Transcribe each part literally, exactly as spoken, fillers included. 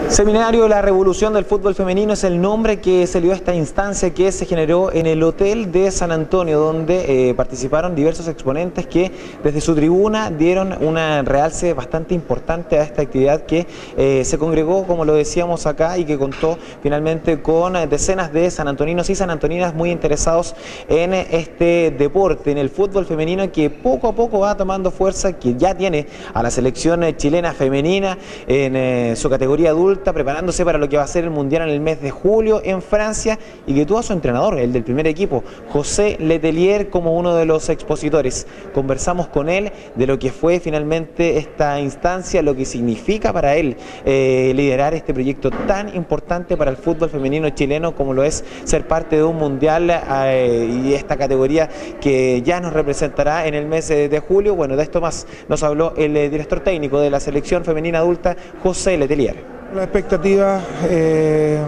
Seminario La Revolución del Fútbol Femenino es el nombre que se le dio a esta instancia que se generó en el Hotel de San Antonio, donde eh, participaron diversos exponentes que desde su tribuna dieron un realce bastante importante a esta actividad que eh, se congregó, como lo decíamos acá, y que contó finalmente con decenas de sanantoninos y sanantoninas muy interesados en este deporte, en el fútbol femenino, que poco a poco va tomando fuerza, que ya tiene a la selección chilena femenina en eh, su categoría adulta, preparándose para lo que va a ser el Mundial en el mes de julio en Francia, y que tuvo a su entrenador, el del primer equipo, José Letelier, como uno de los expositores. Conversamos con él de lo que fue finalmente esta instancia, lo que significa para él eh, liderar este proyecto tan importante para el fútbol femenino chileno como lo es ser parte de un Mundial eh, y esta categoría que ya nos representará en el mes de julio. Bueno, de esto más nos habló el eh, director técnico de la selección femenina adulta, José Letelier. La expectativa, eh,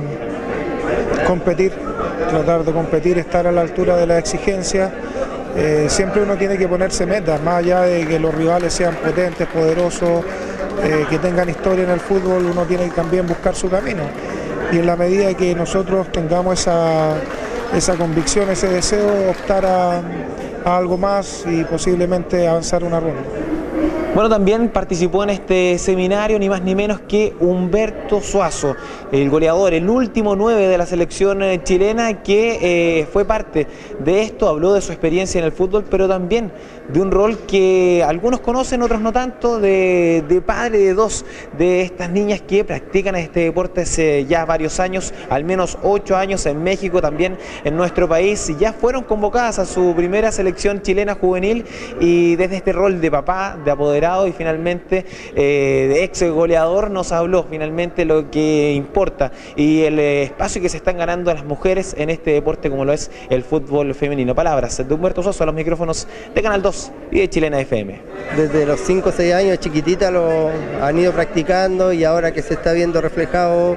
competir, tratar de competir, estar a la altura de la exigencia. Eh, siempre uno tiene que ponerse metas, más allá de que los rivales sean potentes, poderosos, eh, que tengan historia en el fútbol, uno tiene que también buscar su camino. Y en la medida que nosotros tengamos esa, esa convicción, ese deseo, optar a, a algo más y posiblemente avanzar una ronda. Bueno, también participó en este seminario ni más ni menos que Humberto Suazo, el goleador, el último nueve de la selección chilena, que eh, fue parte de esto, habló de su experiencia en el fútbol, pero también de un rol que algunos conocen, otros no tanto, de, de padre de dos de estas niñas que practican este deporte hace ya varios años, al menos ocho años en México, también en nuestro país, y ya fueron convocadas a su primera selección chilena juvenil, y desde este rol de papá, de apoderado y finalmente eh, de ex goleador, nos habló finalmente lo que importa y el eh, espacio que se están ganando las mujeres en este deporte como lo es el fútbol femenino. Palabras de Humberto Suazo a los micrófonos de Canal dos y de Chilena F M. Desde los cinco o seis años chiquitita lo han ido practicando, y ahora que se está viendo reflejado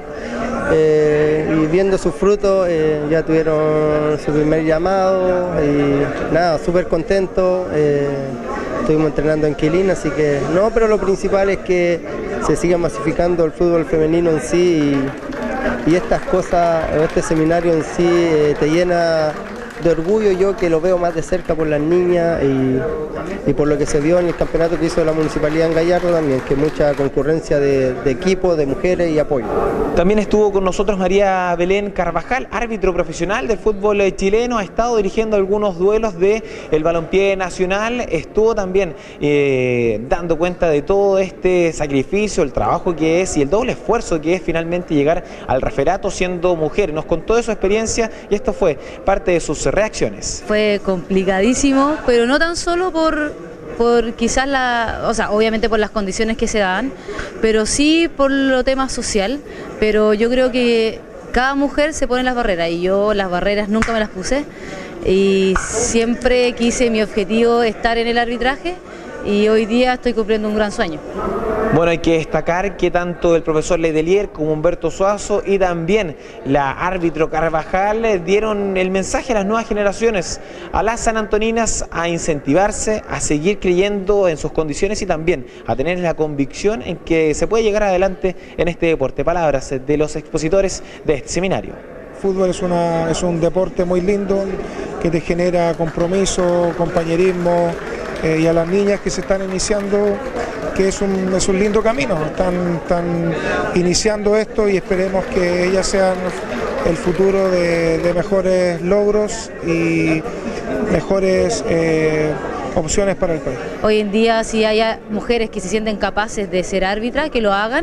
eh, y viendo sus frutos, eh, ya tuvieron su primer llamado y nada, súper contento. Eh, Estuvimos entrenando en Quilín, así que no, pero lo principal es que se siga masificando el fútbol femenino en sí, y, y estas cosas, este seminario en sí eh, te llena de orgullo, yo que lo veo más de cerca por las niñas y, y por lo que se vio en el campeonato que hizo la Municipalidad en Gallardo también, que mucha concurrencia de, de equipos, de mujeres y apoyo. También estuvo con nosotros María Belén Carvajal, árbitro profesional del fútbol chileno, ha estado dirigiendo algunos duelos del balompié nacional, estuvo también eh, dando cuenta de todo este sacrificio, el trabajo que es y el doble esfuerzo que es finalmente llegar al referato siendo mujer. Nos contó de su experiencia y esto fue parte de sus reacciones. Fue complicadísimo, pero no tan solo por, por quizás la, o sea, obviamente por las condiciones que se dan, pero sí por lo tema social, pero yo creo que cada mujer se pone las barreras y yo las barreras nunca me las puse y siempre quise mi objetivo estar en el arbitraje y hoy día estoy cumpliendo un gran sueño. Bueno, hay que destacar que tanto el profesor Letelier como Humberto Suazo y también la árbitro Carvajal dieron el mensaje a las nuevas generaciones, a las sanantoninas, a incentivarse, a seguir creyendo en sus condiciones y también a tener la convicción en que se puede llegar adelante en este deporte. Palabras de los expositores de este seminario. El fútbol es, una, es un deporte muy lindo que te genera compromiso, compañerismo, eh, y a las niñas que se están iniciando, que es un, es un lindo camino, están, están iniciando esto y esperemos que ellas sean el futuro de, de mejores logros y mejores eh, opciones para el país. Hoy en día si hay mujeres que se sienten capaces de ser árbitras, que lo hagan,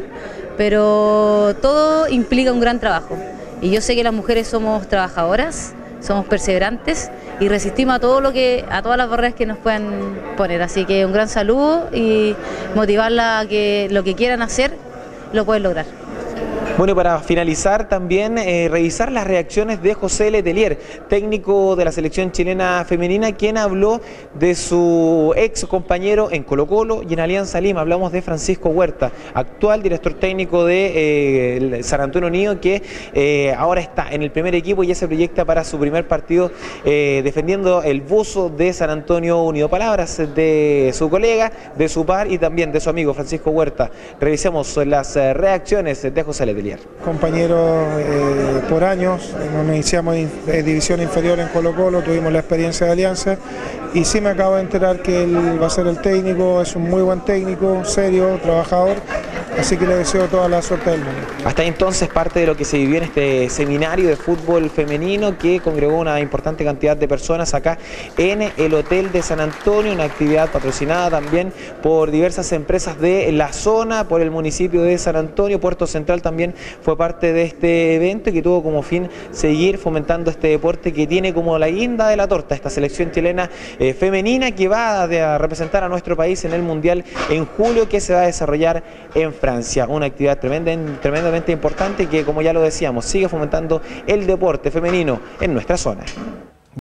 pero todo implica un gran trabajo. Y yo sé que las mujeres somos trabajadoras, somos perseverantes y resistimos a todo lo que, a todas las barreras que nos puedan poner. Así que un gran saludo y motivarla a que lo que quieran hacer lo pueden lograr. Bueno, y para finalizar también eh, revisar las reacciones de José Letelier, técnico de la selección chilena femenina, quien habló de su ex compañero en Colo Colo y en Alianza Lima. Hablamos de Francisco Huerta, actual director técnico de eh, San Antonio Unido, que eh, ahora está en el primer equipo y ya se proyecta para su primer partido eh, defendiendo el buzo de San Antonio Unido. Palabras de su colega, de su par y también de su amigo Francisco Huerta. Revisemos las reacciones de José Letelier. Letelier. Compañeros eh, por años, nos iniciamos en eh, división inferior en Colo Colo, tuvimos la experiencia de Alianza y sí me acabo de enterar que él va a ser el técnico, es un muy buen técnico, serio, trabajador, así que le deseo toda la suerte del mundo. Hasta ahí entonces parte de lo que se vivió en este seminario de fútbol femenino que congregó una importante cantidad de personas acá en el Hotel de San Antonio, una actividad patrocinada también por diversas empresas de la zona, por el municipio de San Antonio. Puerto Central también fue parte de este evento y que tuvo como fin seguir fomentando este deporte que tiene como la guinda de la torta esta selección chilena eh, femenina que va a representar a nuestro país en el Mundial en julio, que se va a desarrollar en Francia. Una actividad tremenda, tremendamente importante que, como ya lo decíamos, sigue fomentando el deporte femenino en nuestra zona.